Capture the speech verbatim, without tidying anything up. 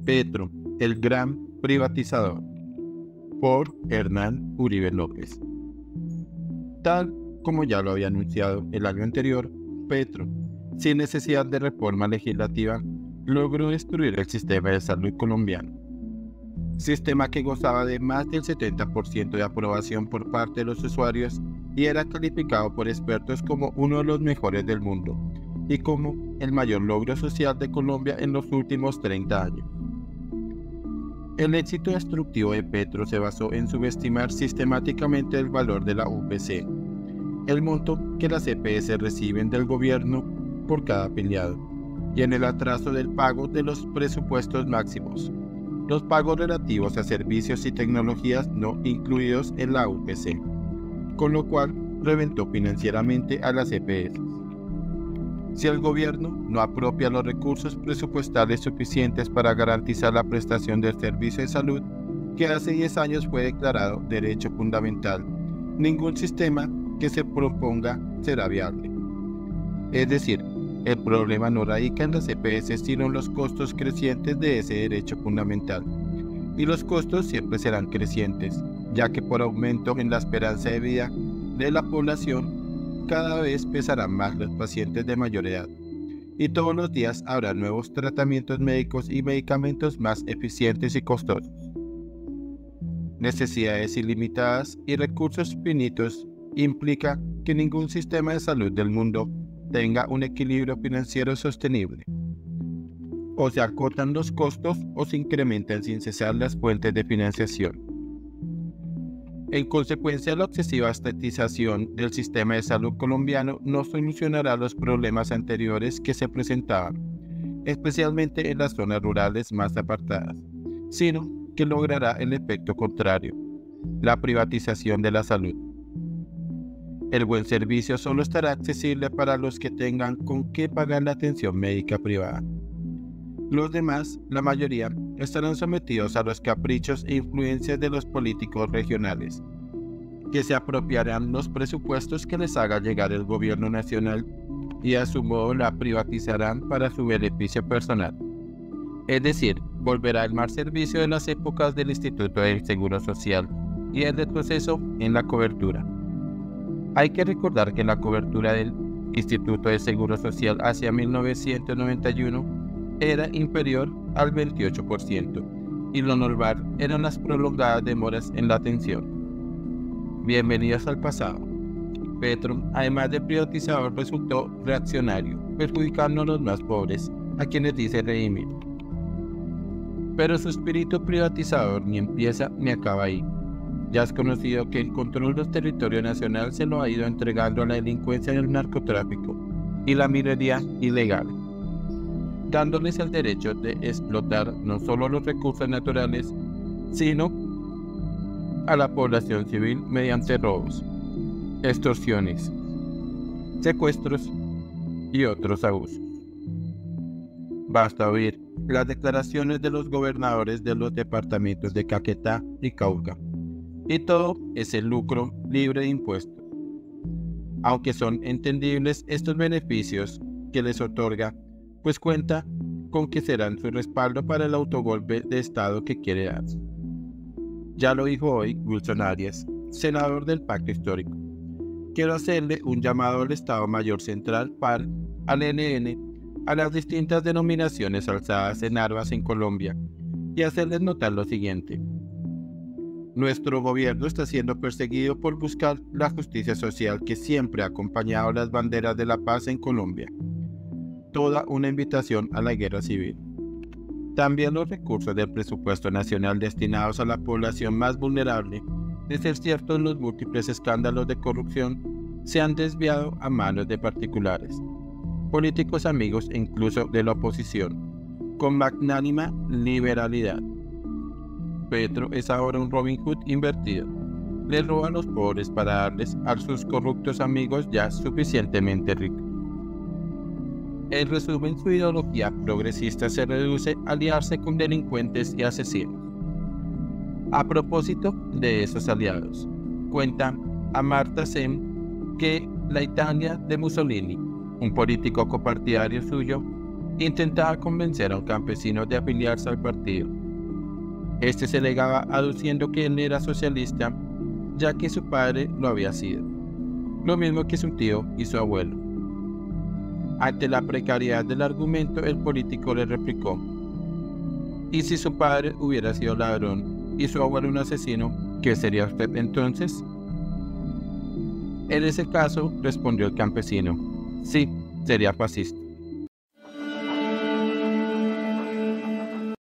Petro, el gran privatizador, por Hernán Uribe López. Tal como ya lo había anunciado el año anterior, Petro, sin necesidad de reforma legislativa, logró destruir el sistema de salud colombiano, sistema que gozaba de más del setenta por ciento de aprobación por parte de los usuarios y era calificado por expertos como uno de los mejores del mundo y como el mayor logro social de Colombia en los últimos treinta años. El éxito destructivo de Petro se basó en subestimar sistemáticamente el valor de la U P C, el monto que las E P S reciben del gobierno por cada afiliado, y en el atraso del pago de los presupuestos máximos, los pagos relativos a servicios y tecnologías no incluidos en la U P C, con lo cual reventó financieramente a las E P S. Si el gobierno no apropia los recursos presupuestales suficientes para garantizar la prestación del servicio de salud, que hace diez años fue declarado derecho fundamental, ningún sistema que se proponga será viable. Es decir, el problema no radica en las E P S, sino en los costos crecientes de ese derecho fundamental. Y los costos siempre serán crecientes, ya que por aumento en la esperanza de vida de la población, cada vez pesarán más los pacientes de mayor edad, y todos los días habrá nuevos tratamientos médicos y medicamentos más eficientes y costosos. Necesidades ilimitadas y recursos finitos implica que ningún sistema de salud del mundo tenga un equilibrio financiero sostenible. O se acotan los costos o se incrementan sin cesar las fuentes de financiación. En consecuencia, la excesiva estatización del sistema de salud colombiano no solucionará los problemas anteriores que se presentaban, especialmente en las zonas rurales más apartadas, sino que logrará el efecto contrario, la privatización de la salud. El buen servicio solo estará accesible para los que tengan con qué pagar la atención médica privada. Los demás, la mayoría, estarán sometidos a los caprichos e influencias de los políticos regionales, que se apropiarán los presupuestos que les haga llegar el gobierno nacional y a su modo la privatizarán para su beneficio personal. Es decir, volverá el mal servicio de las épocas del Instituto del Seguro Social y el retroceso en la cobertura. Hay que recordar que la cobertura del Instituto de Seguro Social hacia mil novecientos noventa y uno era inferior al veintiocho por ciento y lo normal eran las prolongadas demoras en la atención. Bienvenidos al pasado. Petro, además de privatizador, resultó reaccionario, perjudicando a los más pobres, a quienes dice redimir. Pero su espíritu privatizador ni empieza ni acaba ahí. Ya es conocido que el control del territorio nacional se lo ha ido entregando a la delincuencia y el narcotráfico y la minería ilegal, dándoles el derecho de explotar no solo los recursos naturales, sino a la población civil mediante robos, extorsiones, secuestros y otros abusos. Basta oír las declaraciones de los gobernadores de los departamentos de Caquetá y Cauca, y todo es el lucro libre de impuestos. Aunque son entendibles estos beneficios que les otorga, pues cuenta con que serán su respaldo para el autogolpe de Estado que quiere dar. Ya lo dijo hoy Wilson Arias, senador del Pacto Histórico. Quiero hacerle un llamado al Estado Mayor Central, P A R, al E L N, a las distintas denominaciones alzadas en armas en Colombia, y hacerles notar lo siguiente. Nuestro gobierno está siendo perseguido por buscar la justicia social que siempre ha acompañado las banderas de la paz en Colombia. Toda una invitación a la guerra civil. También los recursos del presupuesto nacional destinados a la población más vulnerable, de ser ciertos los múltiples escándalos de corrupción, se han desviado a manos de particulares, políticos amigos e incluso de la oposición, con magnánima liberalidad. Petro es ahora un Robin Hood invertido. Le roba a los pobres para darles a sus corruptos amigos ya suficientemente ricos. En resumen, su ideología progresista se reduce a aliarse con delincuentes y asesinos. A propósito de esos aliados, cuenta Amartya Sen que la Italia de Mussolini, un político copartidario suyo, intentaba convencer a un campesino de afiliarse al partido. Este se negaba aduciendo que él era socialista, ya que su padre lo había sido, lo mismo que su tío y su abuelo. Ante la precariedad del argumento, el político le replicó: ¿y si su padre hubiera sido ladrón y su abuelo un asesino, qué sería usted entonces? En ese caso, respondió el campesino, sí, sería fascista.